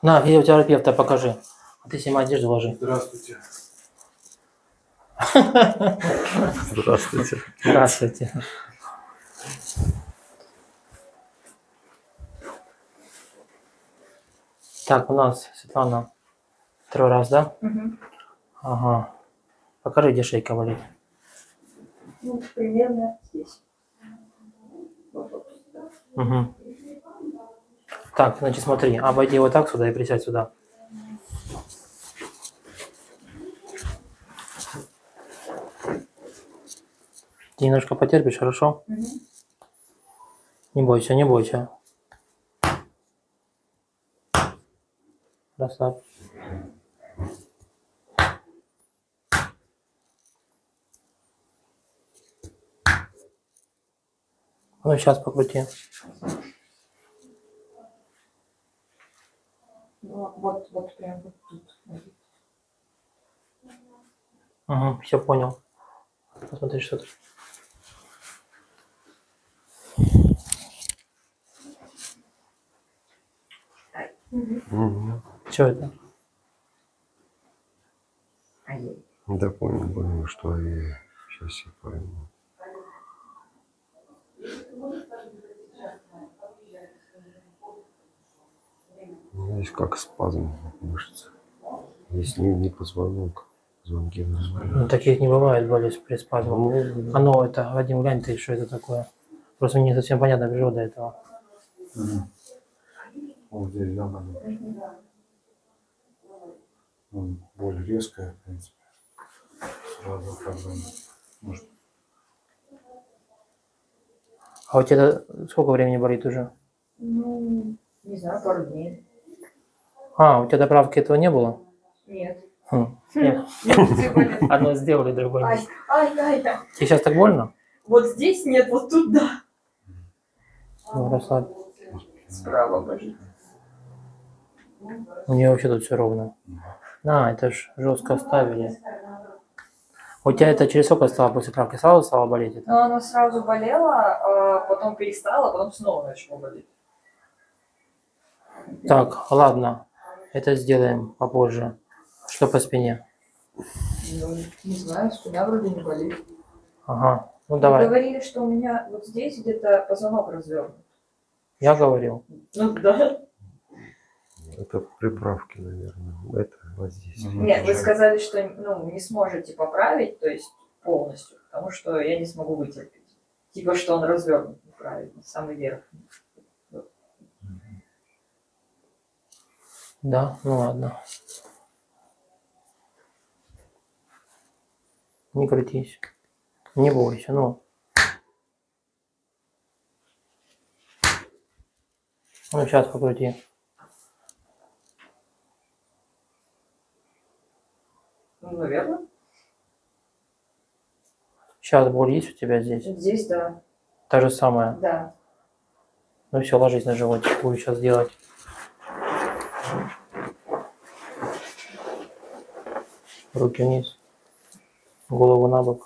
На, физиотерапевта покажи. А ты себе одежду ложи. Здравствуйте. Здравствуйте. Здравствуйте. Так, у нас Светлана 2 раз, да? Угу. Ага. Покажи, где шейка болит. Ну, примерно здесь. Угу. Так, значит, смотри, обойди вот так сюда и присядь сюда. Ты немножко потерпишь, хорошо? Угу. Не бойся, не бойся. Расслабь. Ну, сейчас покрути. Вот прям вот тут. Угу, все понял. Посмотри, что тут. Угу. Что это? Да понял, что я сейчас я пойму. Здесь как спазм мышцы. Здесь не позвонок. Позвонки Ну, таких не бывает боли при спазме. Оно это, Вадим, глянь ты, что это такое. Просто не совсем понятна природа этого. Вот здесь, да, боль резкая, в принципе. Сразу как бы, может. А у тебя сколько времени болит уже? Ну, не знаю, пару дней. А, у тебя доправки этого не было? Нет. Нет. Одно сделали, другое нет. Ай. Тебе сейчас так больно? Вот здесь нет, вот тут да. Ну, расслабь. Справа болит. У нее вообще тут все ровно. Это ж жестко ставили. У тебя это через сколько стало после правки? Сразу стало болеть это? Но она сразу болела, потом перестала, потом снова начала болеть. Так, ладно. Это сделаем попозже. Что по спине? Ну, не знаю, спина вроде не болит. Ага. Ну давай. Говорили, что у меня вот здесь где-то позвонок развернут. Я говорил. Ну да. Это приправки, наверное. Это вот здесь. Нет, вы сказали, что не сможете поправить, то есть полностью, потому что я не смогу вытерпеть. Типа, что он развернут неправильно, самый верх. Да, ну ладно. Не крутись. Не бойся, ну. Ну, сейчас покрути. Ну, наверное. Сейчас боль есть у тебя здесь? Здесь, да. Та же самая. Да. Ну все, ложись на животик. Буду сейчас делать. Руки вниз. Голову на бок.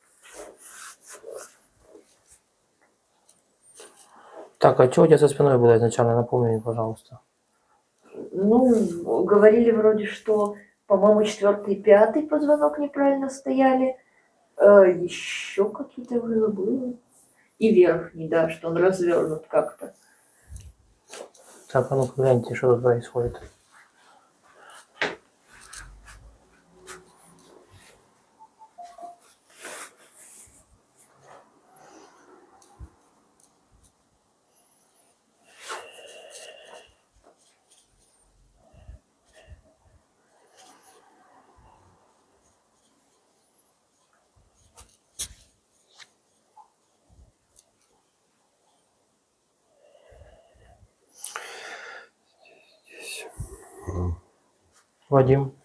Так, а что у тебя со спиной было изначально? Напомни мне, пожалуйста. Ну, говорили вроде, что, по-моему, 4-й и 5-й позвонок неправильно стояли. Еще какие-то уже забыла. И верхний, да, что он развернут как-то. Так, а ну-ка гляньте, что тут происходит. Вадим.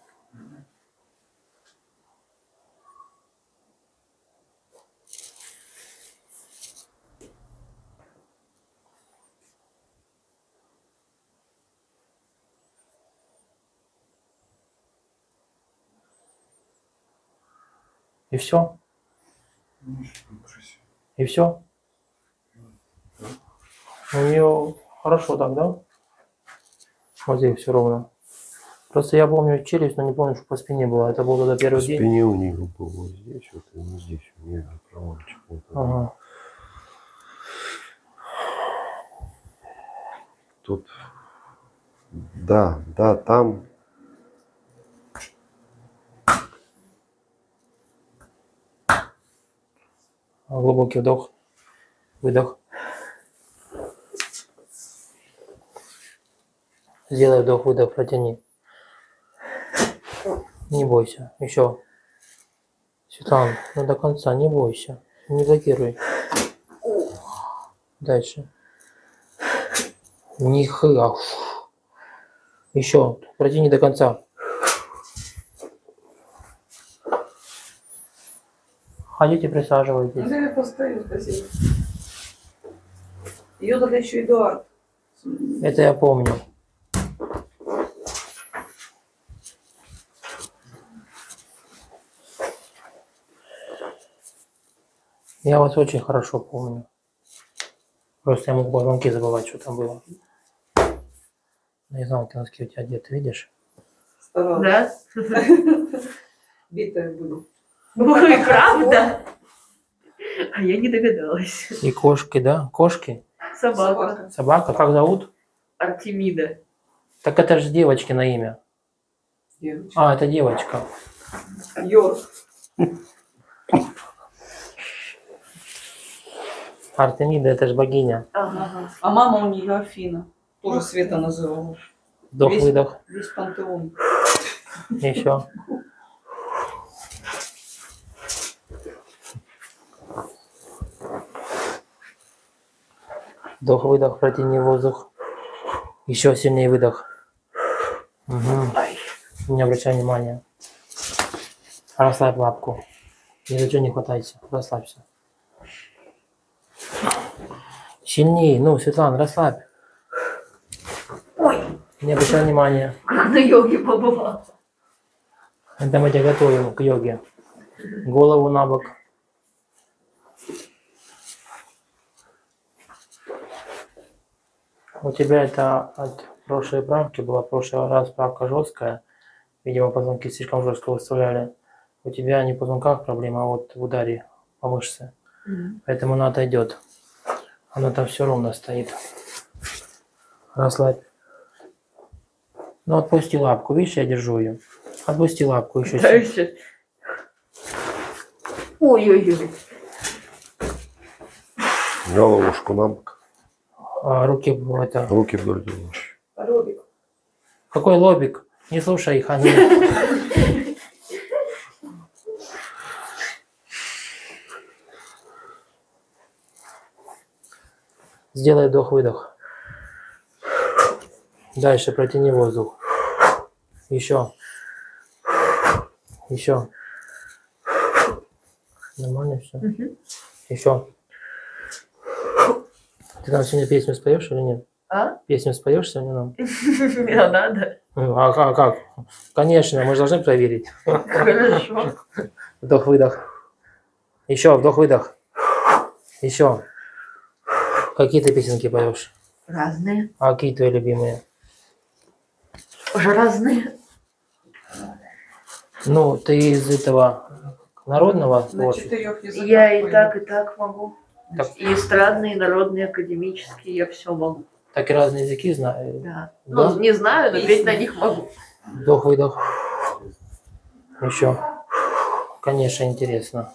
И все? И все? У нее хорошо так, да? Вот здесь все ровно. Просто я помню челюсть, но не помню, что по спине было. Это был тогда По первый день. спине у них был вот здесь, вот и вот здесь. У них провальчик. Вот он. Ага. Тут, да, там. Глубокий вдох, выдох. Сделай вдох, выдох, протяни. Не бойся. Еще. Светлана, ну до конца, не бойся. Не блокируй. Дальше. Нихуя. Еще. Протяни до конца. Ходите, присаживайтесь. Да, я постою, спасибо. Ее тогда еще Эдуард. Это я помню. Я вас очень хорошо помню. Просто я мог позвонки забывать, что там было. Не знал, ты носки у тебя одеты, видишь? Старалась. Да? Битая буду. Ой, правда? А я не догадалась. И кошки, да? Кошки? Собака. Собака, как зовут? Артемида. Так это же девочки на имя. Девочка. А, это девочка. Йорк. Артемида, это же богиня. Ага. А мама у нее Афина. Тоже Света называла. Вдох, Весь- выдох. Весь пантеон. Еще. Вдох, выдох, протяни воздух. Еще сильнее выдох. Угу. Не обращай внимания. Расслабь лапку. Ни за что не хватайся. Расслабься. Сильнее. Ну, Светлана, расслабь. Ой, Не обращай внимания. как на йоге побывала. Это мы тебя готовим к йоге. Голову на бок. У тебя это от прошлой правки была. В прошлый раз правка жесткая. Видимо, позвонки слишком жестко выставляли. У тебя не в позвонках проблема, а вот в ударе по мышце. Поэтому она отойдет. Она там все ровно стоит. Расслабь. Ну, отпусти лапку. Видишь, я держу ее. Отпусти лапку еще. Дальше. Ой-ой-ой. Головушку на бок. Руки это. Руки вдоль тела. Робик. Какой лобик? Не слушай их, они. Сделай вдох-выдох. Дальше протяни воздух. Еще. Еще. Нормально все? Еще. Ты там сегодня песню споешь или нет? А? Песню споешь сегодня нам? Не надо. А как? Конечно, мы же должны проверить. Хорошо. Вдох-выдох. Еще вдох-выдох. Еще. Какие ты песенки поешь? Разные. А какие твои любимые? Уже разные. Ну, ты из этого народного На творчества? 4 языках. Я поет. и так могу. Так. И эстрадные, и народные, академические, я все могу. Так и разные языки знаю. Да. Да? Ну, не знаю, но петь на них могу. Вдох-выдох. Еще. Конечно, интересно.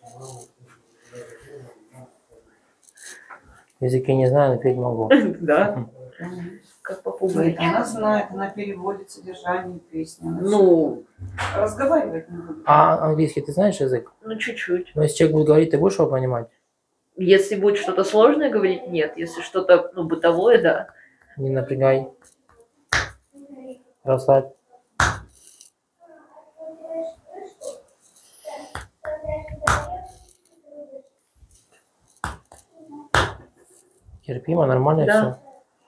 Языки не знаю, но петь могу. Да. Мгм. Как попугай. Она знает, она переводит содержание песни. Она Ну, всё- разговаривать не будет. А английский ты знаешь язык? ну чуть-чуть. Но если человек будет говорить, ты будешь его понимать? Если будет что-то сложное говорить, нет. Если что-то, ну, бытовое, да. Не напрягай. Расслабь. Терпимо, нормально Да. все.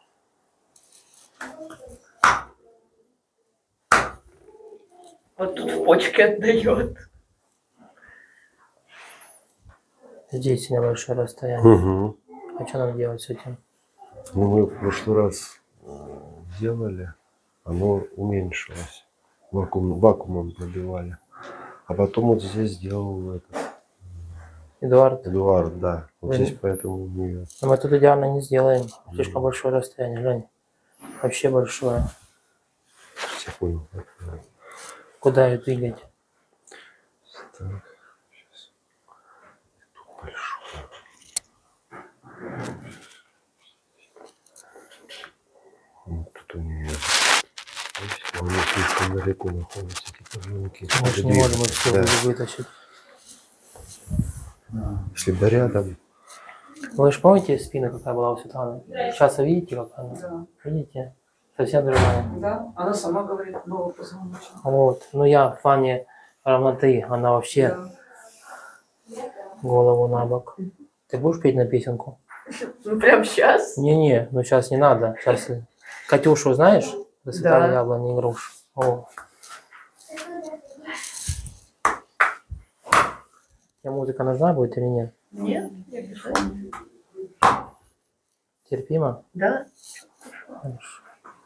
Вот тут в почке отдает. Здесь небольшое расстояние. Угу. А что нам делать с этим? Ну, мы в прошлый раз делали. оно уменьшилось. Вакуумом пробивали. А потом вот здесь сделал этот Эдуард, Эдуард, да. Вот Блин. здесь поэтому у нее. но мы тут идеально не сделаем. Слишком большое расстояние, Жень. Вообще большое. Я понял. Куда ее двигать? Так, сейчас. Тут большое. Вот тут у нее. Они слишком далеко находятся, эти позвонки. Мы же не можем их все вытащить. Если бы рядом. Вы же помните спина, какая была у Светланы? Сейчас вы видите, как она? Да. Видите? Совсем другая. Да, она сама говорит, новый позвоночник. Вот. Ну я в плане равноты. Она вообще Да. голову на бок. Ты будешь петь на песенку? Ну, прям сейчас? Не-не, ну сейчас не надо. Сейчас Катюшу знаешь? Высота Да. яблони и груш. О. Тебе музыка нужна будет или нет? Нет. Терпимо? Да. Хорошо.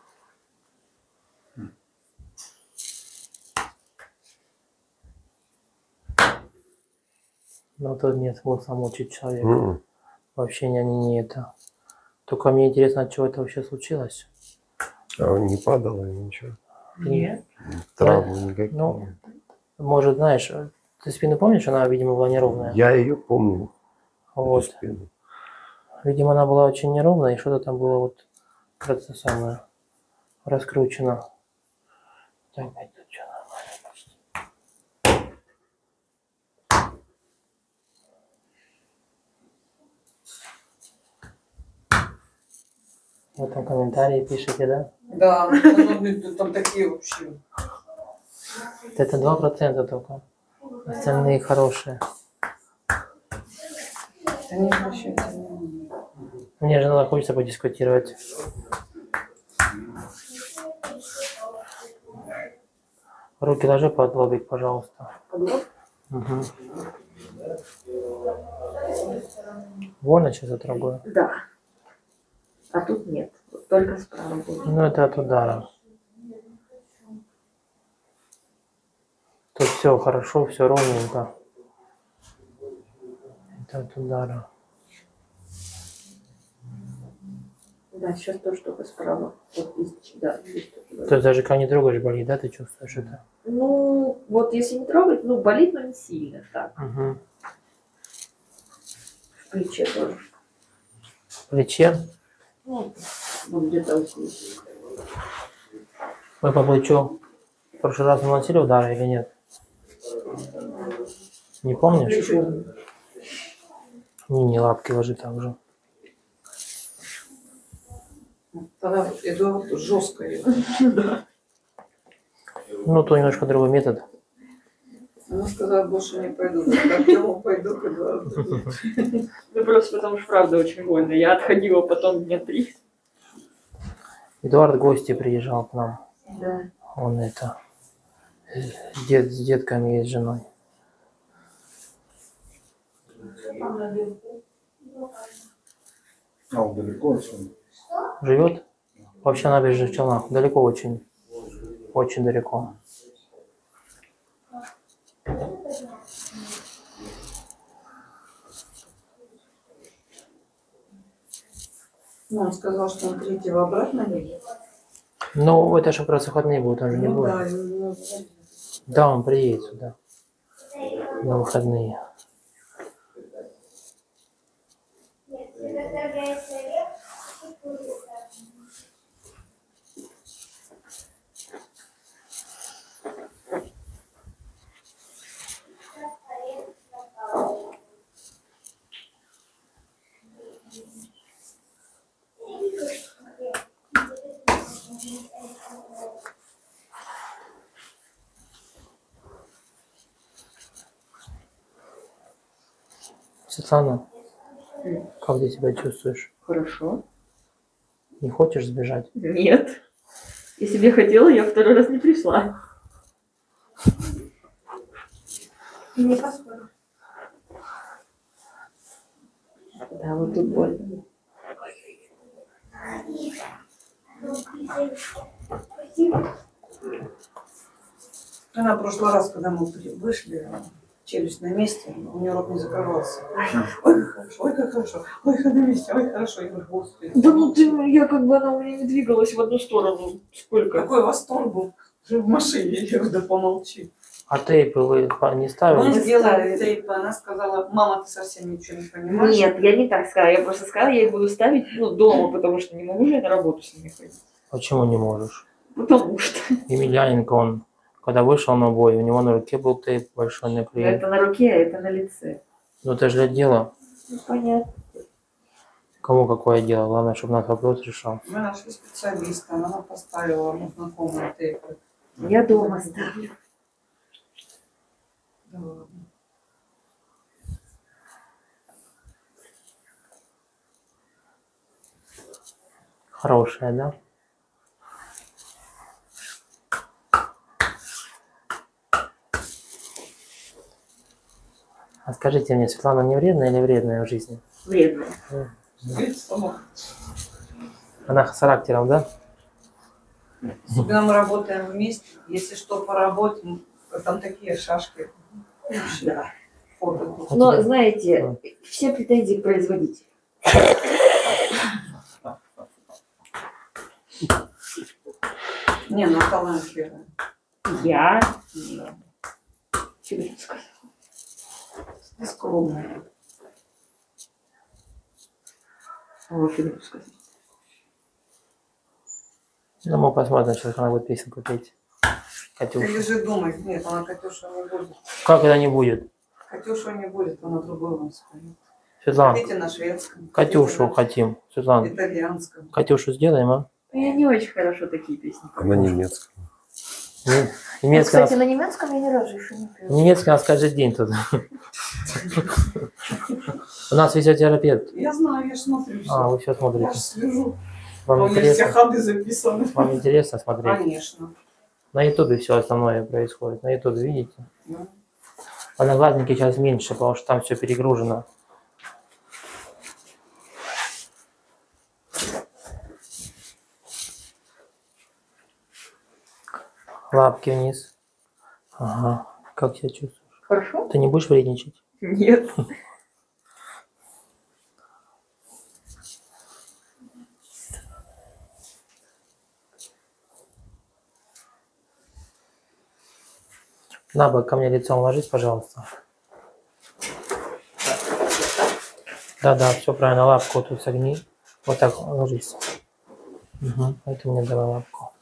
Но тут нет смысла мучить человека. М. Вообще не это. Только мне интересно, от чего это вообще случилось. А не падало ничего. Нет. Травмы никакие. Ну, может, знаешь, ты спину помнишь, она, видимо, была неровная. Я ее помню. Вот. Эту спину. Видимо, она была очень неровная, и что-то там было вот это самое раскручено. Так, опять тут что нормально почти. В этом комментарии пишите, да? Да, ну, там такие вообще. Это 2% только. Остальные хорошие. Да не обращайте внимания. Мне же надо, хочется подискутировать. Руки ложи под лобик, пожалуйста. Угу. Больно сейчас отрогую? Да. А тут нет. Только справа будет. Ну, это от удара. Тут все хорошо, все ровненько. Это от удара. Да, сейчас тоже только справа. Вот здесь, да, здесь тоже. То есть даже когда не трогаешь, болит, да, ты чувствуешь это? Ну, вот если не трогать, ну, болит, но не сильно так. Угу. В плече тоже. В плече? Ну, вот где-то вот здесь. Мы по плечу в прошлый раз наносили удары или нет? Не помнишь? Плечо. Не лапки ложи так же. Тогда Эдуард жестко ее. Ну, то немножко другой метод. Она сказала, больше не пойду. К Артему пойду, к Эдуарду. Ну, просто потому что правда очень больно. Я отходила потом дня 3. Эдуард в гости приезжал к нам. Да. Он это с детками и с женой. А он далеко отсюда? Живет? Вообще на набережных Челнах. Далеко очень. Очень далеко. Ну, он сказал, что он 3-го обратно едет. Ну, это же как раз выходные будут, он же не Ну будет. да, ну, Да, он приедет сюда. На выходные. Светлана, как ты себя чувствуешь? Хорошо. Не хочешь сбежать? Нет. Если бы я хотела, я второй раз не пришла. не поспорю. Да, вот тут больно. вести. Она в прошлый раз, когда мы вышли, челюсть на месте, у нее рот не закрывался. Ой, как хорошо, ой, как хорошо, ой, как на месте, ой, хорошо. Я говорю, господи. Да ну ты, я как бы она у меня не двигалась в одну сторону. Сколько? Какой восторг был в машине. Я говорю, да помолчи. А тейпы вы не Мы ставили? сделали тейп, она сказала, мама, ты совсем ничего не понимаешь. Нет, я не так сказала. Я просто сказала, я их буду ставить дома, потому что не могу же я на работу с ними ходить. Почему не можешь? Потому что. Емельяненко, он, когда вышел на бой, у него на руке был тейп большой наклеен. Это на руке, а это на лице. Ну это же дело. Ну, понятно. Кому какое дело? Главное, чтобы наш вопрос решал. Мы нашли специалиста, она нам поставила знакомые тейпы. Я дома ставлю. Да ладно. Хорошая, да? А скажите мне, Светлана не вредная или вредная в жизни? Вредно. Видите, сама. Она с характером, да? Когда мы работаем вместе, если что по работе, там такие шашки. Да. Фото. Но, знаете, все претензии к производителю. Не, ну талантливая. Я? Да. Тебе сказала. Ты скромная. Вот Филипп сказал. Ну, мы посмотрим, сейчас она будет песенку петь. Или Катюша. же думать, нет, она Катюша не будет. Как это не будет? Катюша не будет, она другой вам споет. Светлана, Хотите на шведском? Катюшу хотите хотим. на Светлана, итальянском. Катюшу сделаем, а? Я не очень хорошо такие песни. А на немецком. Немецкий, Кстати, на немецком я ни разу еще не пела. немецкий у нас каждый день тут. У нас физиотерапевт. Я знаю, я ж смотрю все. А, вы все Я смотрите. ж слежу. Вам У меня все интересно? ходы записаны. Вам интересно смотреть? Конечно. На ютубе все основное происходит. На ютубе, видите? Да. Одноклассники сейчас меньше, потому что там все перегружено. Лапки вниз. Ага. Как себя чувствуешь? Хорошо? Ты не будешь вредничать? Нет. На бок ко мне лицом ложись, пожалуйста. Да, все правильно. Лапку тут согни. Вот так ложись. Угу. Это мне давай лапку.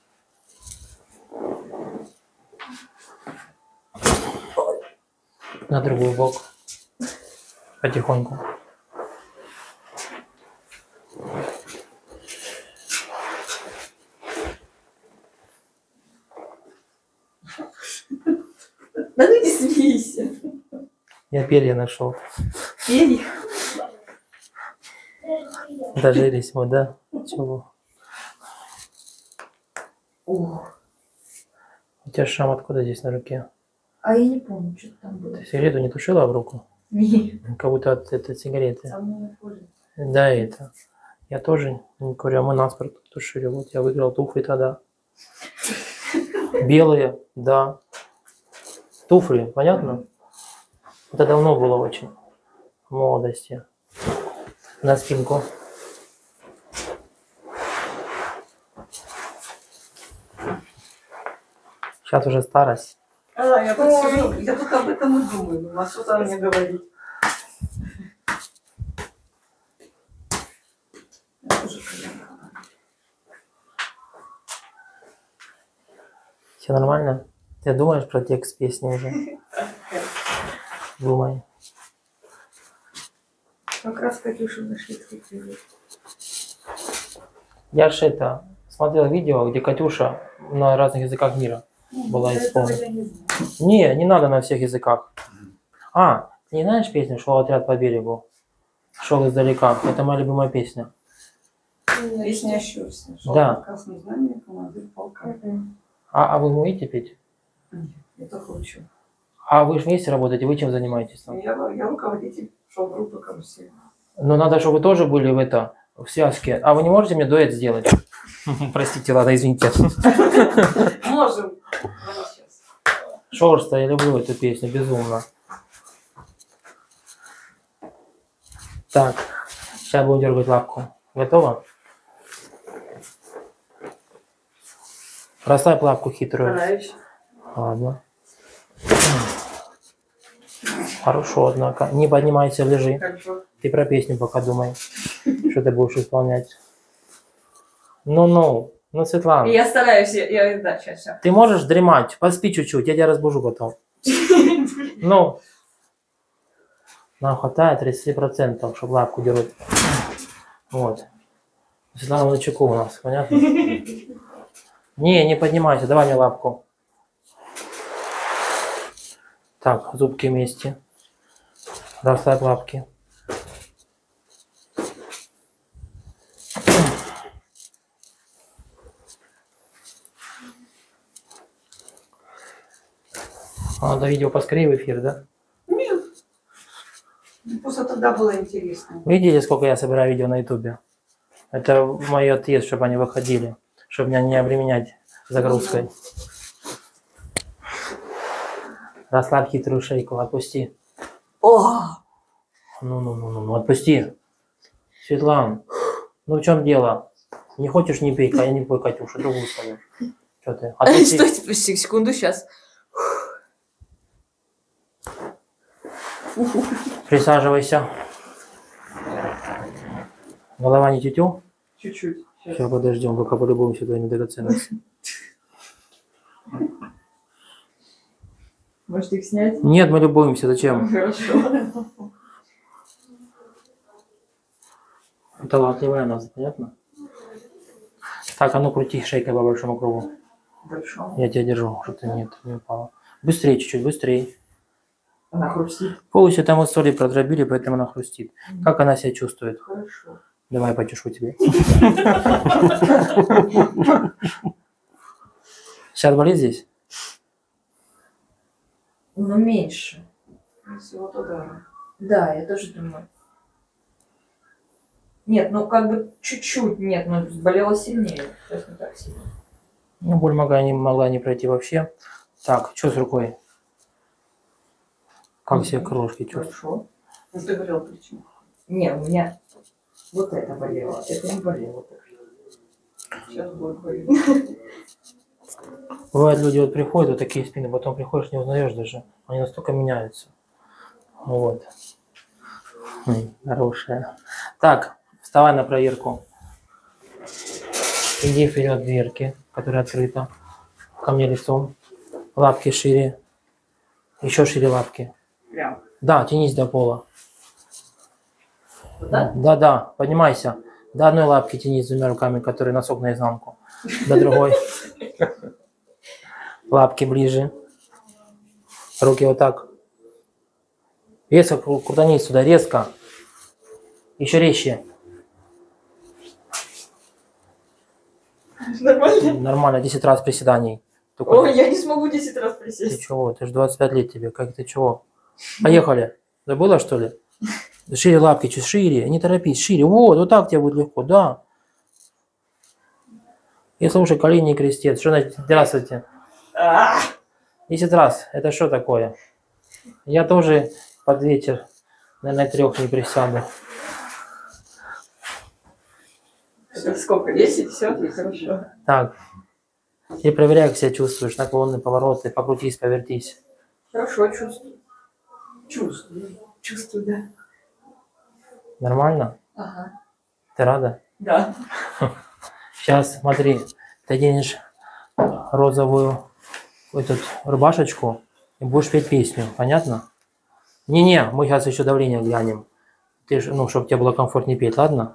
На другой бок. Потихоньку. Да ну не смейся. Я перья нашел. Перья. Дожились мы, да? Чего? О, У тебя шрам откуда здесь на руке? а я не помню, что там было. Ты сигарету не тушила в руку? Нет. Как будто от этой сигареты. Со мной ходит. Да, это. Я тоже не курю, а мы наспорт тушили. Вот я выиграл туфли тогда. Белые, да. Туфли, понятно? Это давно было очень. В молодости. На спинку. Сейчас уже старость. А, я тут сижу, я тут об этом и думаю. Думаю, а что там мне говорить? Я тоже коленка. Все нормально? Ты думаешь про текст песни уже? Думай. Как раз Катюшу нашли скрипtivы. Я же это смотрел видео, где Катюша на разных языках мира была исполнена. Я не знаю. Не надо на всех языках. А, ты не знаешь песню «Шел отряд по берегу»? Шел издалека. Это моя любимая песня. Песня «Ощущайся». Шел Да. по красным знаниям командир полка. А вы умеете петь? Нет, я только учу. А вы же вместе работаете, вы чем занимаетесь там? Я руководитель шоу-группы «Карусель». Но надо, чтобы вы тоже были в в связке. А вы не можете мне дуэт сделать? Простите, ладно, извините. Можем. Сейчас. Шорста, я люблю эту песню, безумно. Так, сейчас будем дергать лапку. Готово? Расслабь лапку хитрую. Стараюсь. Ладно. Хорошо, однако. Не поднимайся, лежи. Хорошо. Ты про песню пока думай, что ты будешь исполнять. Ну, Светлана. Я стараюсь, да, сейчас. Ты можешь дремать? Поспи чуть-чуть, я тебя разбужу потом. Ну. Нам хватает 30%, чтобы лапку дерут. Вот. Светлана на чеку у нас, понятно? Не поднимайся, давай мне лапку. Так, зубки вместе. Расслабь лапки. Надо видео поскорее в эфир, да? Нет. Просто тогда было интересно. Видите, сколько я собираю видео на ютубе? Это мой отъезд, чтобы они выходили. Чтобы меня не обременять загрузкой. Расслабь хитрую шейку, отпусти. О! Ну, отпусти. Светлана, ну в чем дело? Не хочешь, не пей, я не пой, Катюша, другую свою. Что ты? Отпусти. Стойте, секунду, сейчас. Присаживайся. Голова не тютю? Чуть-чуть. Сейчас. Сейчас подождем, пока полюбуемся твоими драгоценностями. Может их снять? Нет, мы любуемся, зачем? Хорошо. Талантливая она, понятно? Так, а ну крути шейкой по большому кругу. Большому. Я тебя держу, чтобы ты не упала. Быстрее чуть-чуть, быстрее. Она хрустит. Полностью там вот соли продробили, поэтому она хрустит. Как она себя чувствует? Хорошо. Давай почешу тебе. Сейчас болит здесь? Ну, меньше. Всего туда. Да, я тоже думаю. Нет, ну как бы чуть-чуть, нет, но болело сильнее. То есть не так сильно. Ну, боль могла не пройти вообще. Так, что с рукой? Как себе кружки чувствуешь? Хорошо. Ну ты говорил причину. Не, у меня вот это болело, это не болело. Сейчас будет болеть. Бывает, люди вот приходят, вот такие спины, потом приходишь, не узнаешь даже. Они настолько меняются. Вот. Хорошая. Так, вставай на проверку. Иди вперед к дверке, которая открыта. Ко мне лицом. Лапки шире. Еще шире лапки. Прям. Да, тянись до пола. Вот так? Да, поднимайся. До одной лапки тянись двумя руками, которые носок наизнанку. До другой. Лапки ближе. Руки вот так. Резко крутанись сюда, резко. Еще резче. Нормально? Нормально, 10 раз приседаний. Только Ой, я не смогу 10 раз ты присесть. чего? Ты же 25 лет тебе. Как ты чего? Поехали. Забыла, что ли? Шире лапки, чуть шире. Не торопись, шире. Вот так тебе будет легко, да. И слушай, колени и крестец. Что значит? Здравствуйте. 10 раз. Это что такое? Я тоже под вечер, наверное, 3 не присяду. Это сколько? 10? Все? Хорошо. Так. И проверяй, как себя чувствуешь. Наклонные повороты. Покрутись, повертись. Хорошо, чувствую. Чувствую, да. Нормально? Ага. Ты рада? Да. Сейчас, смотри. Ты оденешь розовую эту рубашечку и будешь петь песню. Понятно? Не-не, мы сейчас еще давление глянем. Ты же, чтобы тебе было комфортнее петь, ладно?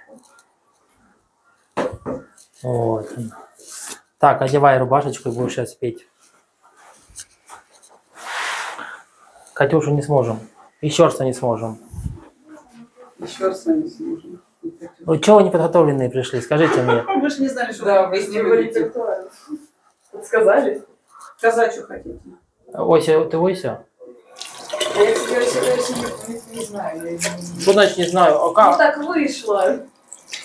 Вот. Так, одевай рубашечку и будешь сейчас петь. Катюшу не сможем. Еще раз не сможем. Еще раз с вами сможем. Вы чего вы неподготовленные пришли? Скажите мне. Мы же не знали, что Да, вы вы не не говорите говорите. актуально. Сказали? Сказать, что хотите. Ося, ты Ося? Я не знаю. Что значит не знаю? А Ну как? так вышло.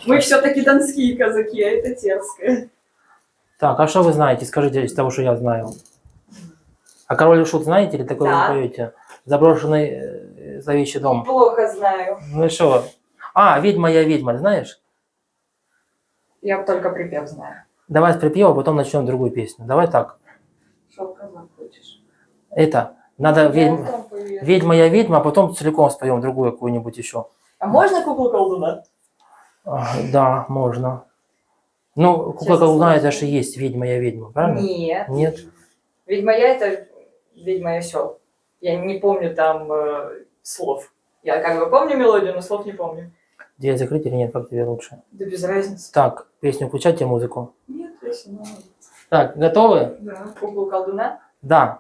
Мы все-таки донские казаки, а это терское. Так, а что вы знаете? Скажите из того, что я знаю. А король и шут знаете или такое Да. вы поете? Заброшенный зловещий дом. Плохо знаю. Ну и что? А, ведьма я ведьма, знаешь? Я только припев знаю. Давай с припева, потом начнем другую песню. Давай так. Что казак хочешь? Это, надо ведьма я ведьма, а потом целиком споем другую какую-нибудь еще. А можно куклу колдуна? Да, можно. Ну, кукла Честно колдуна слово. это же есть ведьма я ведьма, правильно? Нет. Нет. Ведьма я это ведьма я сел. Я не помню там слов. Я как бы помню мелодию, но слов не помню. Дверь закрыть или нет, как тебе лучше? Да без разницы. Так, песню включайте, музыку. Нет, если надо. Так, готовы? Да. Куклу колдуна. Да.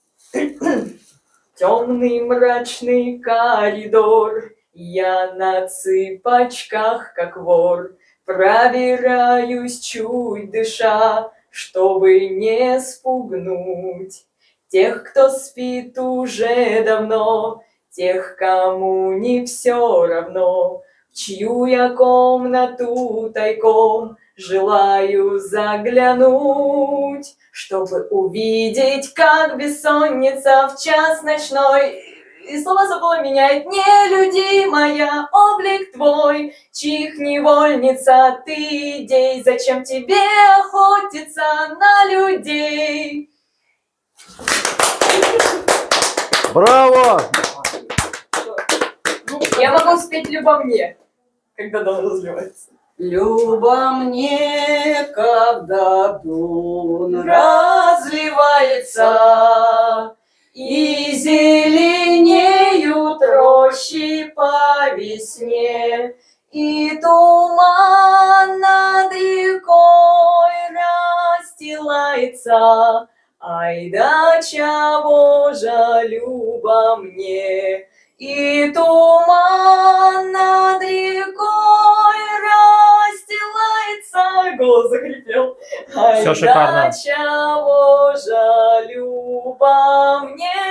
Темный мрачный коридор, я на цыпочках, как вор, пробираюсь чуть дыша, чтобы не спугнуть тех, кто спит уже давно, тех, кому не все равно, в чью я комнату тайком желаю заглянуть, чтобы увидеть, как бессонница в час ночной. И слово забыла меняет нелюдимая облик твой, чьих невольница ты, идей, зачем тебе охотиться на людей? Браво! Я могу спеть «Любо мне», когда дон разливается. Любо мне, когда дон разливается, и зеленеют рощи по весне, и туман над рекой расстилается. Ай да чего же любо мне, и туман над рекой расстилается. Голос захрипел. Ай Всё шикарно. да чего же любо мне.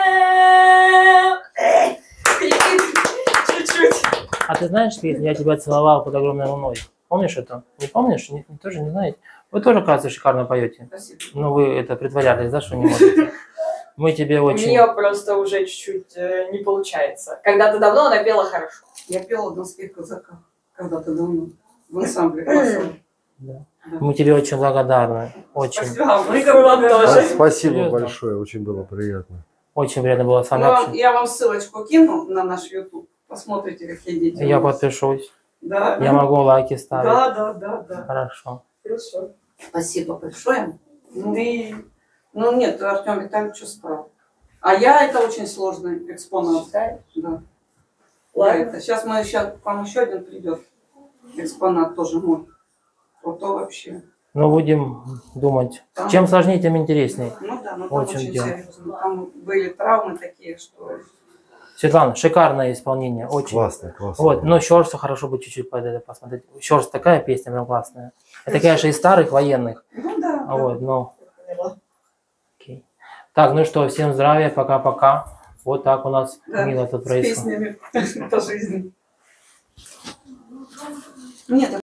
Чуть-чуть. А ты знаешь песню «Я тебя целовал под огромной луной»? Помнишь это? Не помнишь? Тоже не знаете? Вы тоже, кажется, шикарно поете. Спасибо. Ну, вы это притворялись, да, что не можете? Мы тебе У очень... нее просто уже чуть-чуть не получается. Когда-то давно она пела хорошо. Я пела в донских казаках когда-то давно в ансамбле классовом. Да. Мы тебе очень благодарны. Очень. Спасибо. Мы вам тоже. Спасибо Серьезно? большое, очень было приятно. Очень приятно было с вами Ну, общаться. я вам ссылочку кину на наш YouTube. Посмотрите, какие дети. Я у нас. подпишусь. Да. Я могу лайки ставить. Да. Хорошо. Хорошо. Спасибо большое. Ну нет, Артем Витальевич справил. А я это очень сложный экспонат. Да. Ладно. Сейчас вам еще один придет экспонат тоже мой. Вот то вообще. Ну, будем думать. Там- Чем сложнее, тем интересней. Ну да, но там Очень очень дело. серьезно. Там были травмы такие, что... Светлана, шикарное исполнение. Очень. Классно, классно. Вот, но Щорса хорошо бы чуть-чуть под это посмотреть. Щорс такая песня прям классная. Это, конечно, из старых военных. Ну да. Вот, но... Окей. Так, ну что, всем здравия, пока-пока. Вот так у нас Да, мило тут с происходит. песнями по жизни. Нет,